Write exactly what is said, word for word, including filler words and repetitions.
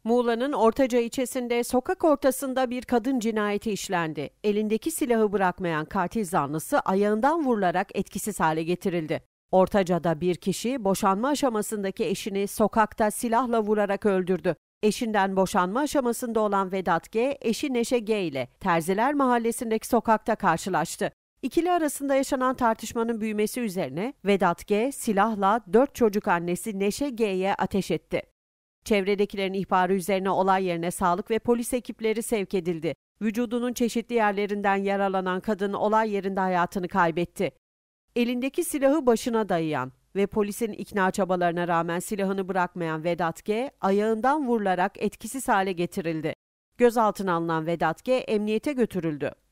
Muğla'nın Ortaca ilçesinde sokak ortasında bir kadın cinayeti işlendi. Elindeki silahı bırakmayan katil zanlısı ayağından vurularak etkisiz hale getirildi. Ortaca'da bir kişi boşanma aşamasındaki eşini sokakta silahla vurarak öldürdü. Eşinden boşanma aşamasında olan Vedat G, eşi Neşe G ile Terziler Mahallesi'ndeki sokakta karşılaştı. İkili arasında yaşanan tartışmanın büyümesi üzerine Vedat G, silahla dört çocuk annesi Neşe G'ye ateş etti. Çevredekilerin ihbarı üzerine olay yerine sağlık ve polis ekipleri sevk edildi. Vücudunun çeşitli yerlerinden yaralanan kadın olay yerinde hayatını kaybetti. Elindeki silahı başına dayayan ve polisin ikna çabalarına rağmen silahını bırakmayan Vedat G, ayağından vurularak etkisiz hale getirildi. Gözaltına alınan Vedat G, emniyete götürüldü.